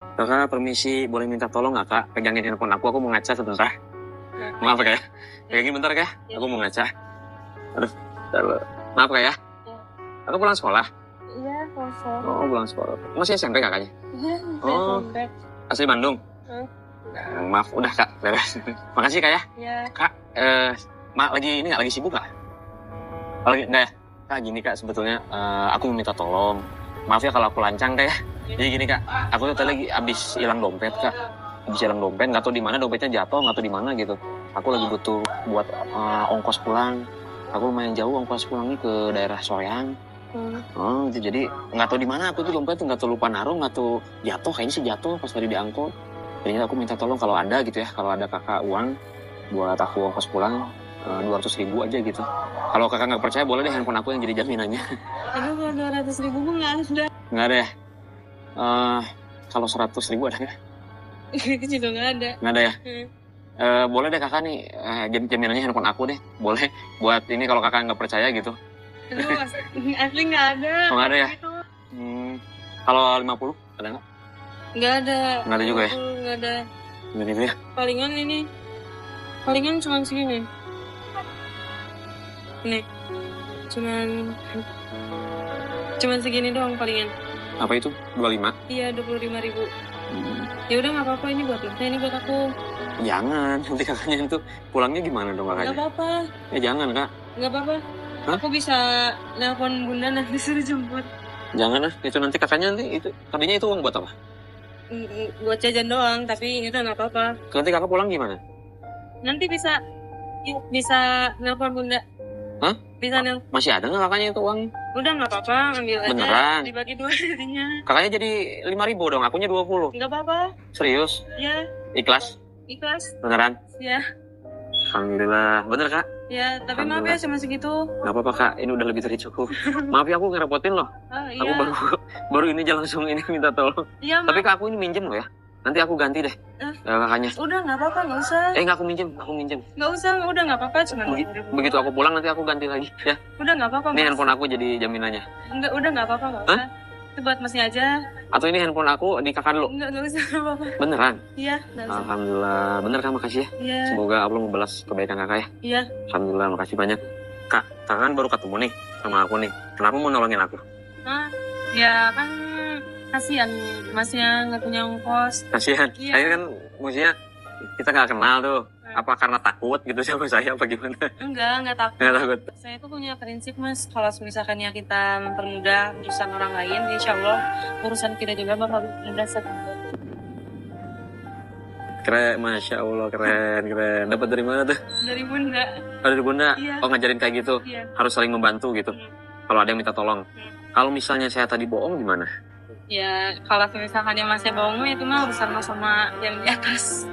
Kakak permisi, boleh minta tolong nggak kak? Pegangin handphone aku mau ngaca sebentar. Maaf kak ya. Pegangin bentar kak, aku mau ngaca. Aduh, maaf kak ya. Aku pulang sekolah. Iya, kosong. Oh, pulang sekolah. Masih SMP kakaknya? Iya, Oh, SMP. asli Bandung? Maaf, udah kak. Makasih kak ya. Iya. Kak, lagi ini nggak lagi sibuk kak? Lagi nggak ya? Kak gini kak, sebetulnya aku mau minta tolong. Maaf ya kalau aku lancang kak ya. Jadi gini kak, aku tuh tadi lagi abis hilang dompet kak. Abis hilang dompet, nggak tahu di mana dompetnya jatuh, nggak tahu di mana gitu. Aku lagi butuh buat ongkos pulang. Aku lumayan jauh ongkos pulangnya ke daerah Soreang. Oh, gitu. Jadi nggak tahu di mana aku tuh dompet tuh, nggak tahu lupa naruh, nggak tahu jatuh, kayaknya sih jatuh pas tadi diangkut. Jadi aku minta tolong kalau ada gitu ya, kalau ada kakak uang buat aku ongkos pulang 200.000 aja gitu. Kalau kakak nggak percaya boleh deh handphone aku yang jadi jaminannya. Aduh, kalau 200.000 gue nggak ada. Nggak ada ya? Kalau 100.000 ada nggak? Itu juga nggak ada. Nggak ada ya? Boleh deh kakak nih, jaminannya handphone aku deh. Boleh buat ini kalau kakak nggak percaya gitu. Aduh, asli nggak ada. Oh, nggak ada ya? Kalau 50 ada nggak? Nggak ada. Nggak ada juga ya? Nggak ada. Nggak gitu ya? Palingan cuma segini. Nih, cuman segini doang palingan. Apa itu? 25? Iya, 25.000. Ya udah nggak apa-apa, ini buat lo. Ini buat aku. Jangan, nanti kakaknya itu pulangnya gimana dong kakaknya? Nggak apa-apa. Ya jangan kak. Nggak apa-apa. Hah? Aku bisa nelpon bunda nanti suruh jemput. Jangan lah, itu nanti kakaknya nanti itu tadinya itu uang buat apa? Buat jajan doang, tapi itu nggak apa-apa. Nanti kakak pulang gimana? Nanti bisa nelpon bunda. Hah? Bisa nelpon. Masih ada nggak kakaknya itu uang? Udah nggak apa-apa, ambil aja. Beneran? Dibagi 2 jadinya. Kakaknya jadi 5.000 dong, akunya 20. Nggak apa-apa. Serius? Ya. Ikhlas? Ikhlas. Beneran? Ya. Alhamdulillah, bener kak? Ya, tapi maaf ya cuma segitu. Nggak apa-apa kak, ini udah lebih dari cukup. Maaf ya aku ngerepotin loh. Iya. Aku baru ini aja langsung ini minta tolong. Iya, tapi kak aku ini minjem loh ya. Nanti aku ganti deh kakaknya. Udah nggak apa-apa, nggak usah. Nggak aku minjem. Nggak usah, udah nggak apa-apa. Begitu aku pulang nanti aku ganti lagi ya. Udah nggak apa-apa. Ini handphone aku jadi jaminannya. Enggak, udah nggak apa-apa, nggak usah. Itu buat masnya aja. Atau ini handphone aku di kakak dulu? Nggak usah, nggak apa-apa. Beneran? Iya, nggak usah. Alhamdulillah, bener kak, makasih ya. Iya. Semoga Allah membalas kebaikan kakak ya. Iya. Alhamdulillah, makasih banyak. Kak, kakak kan baru ketemu nih sama aku nih. Kenapa mau nolongin aku? Ya kan kasihan masnya nggak punya ongkos. Kasihan. Iya. Saya kan maksudnya kita nggak kenal tuh. Apa karena takut gitu sama saya apa gimana? Enggak takut. Nggak takut. Saya tuh punya prinsip mas, kalau misalkannya kita mempermudah urusan orang lain, insya Allah urusan kita juga bakal mudah sekali. Keren, masya Allah, keren. Dapat dari mana tuh? Dari bunda. Oh, dari bunda? Iya. Oh, ngajarin kayak gitu? Iya. Harus saling membantu gitu? Kalau ada yang minta tolong? Kalau misalnya saya tadi bohong gimana? Ya, kalau misalkannya masih bohong itu mah urusan sama yang di atas.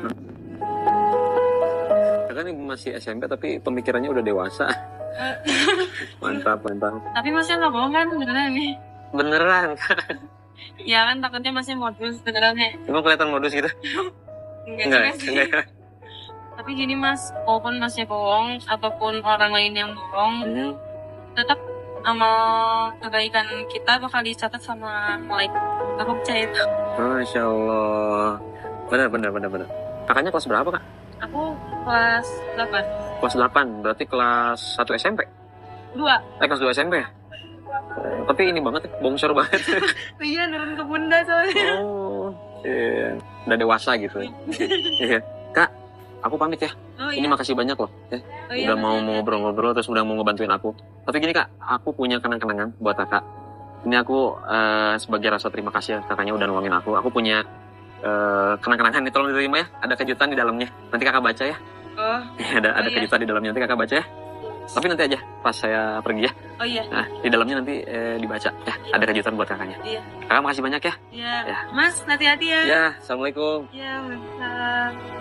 Kan masih SMP tapi pemikirannya udah dewasa. Mantap. Tapi masih nggak bohong kan beneran nih? Beneran. Ya kan takutnya masih modus beneran ya. Emang kelihatan modus gitu? Enggak. Tapi gini mas, walaupun masih bohong ataupun orang lain yang bohong, tetap amal kebaikan kita bakal dicatat sama malaikat. Aku percaya itu. Masya Allah. Bener. Kakaknya kelas berapa kak? Aku kelas 8. Kelas 8, berarti kelas 1 SMP? 2. Kelas 2 SMP ya? Tapi ini banget, bongsor banget. Iya, nurun ke bunda soalnya. Oh, iya. Udah dewasa gitu. Iya. Kak, aku pamit ya. Ini makasih banyak loh. Udah mau ngobrol-ngobrol, terus udah mau ngebantuin aku. Tapi gini kak, aku punya kenang-kenangan buat kakak. Ini aku sebagai rasa terima kasih ya, kakaknya udah nolongin aku. Aku punya kenang-kenangan nih, tolong diterima ya. Ada kejutan di dalamnya. Nanti kakak baca ya. Ada kejutan di dalamnya, nanti kakak baca ya. Tapi nanti aja pas saya pergi ya. Oh iya. Nah, di dalamnya nanti dibaca ya. Ada kejutan buat kakaknya. Iya. Kakak makasih banyak ya. Iya. Mas, hati-hati ya. Ya, assalamualaikum. Iya, Mas.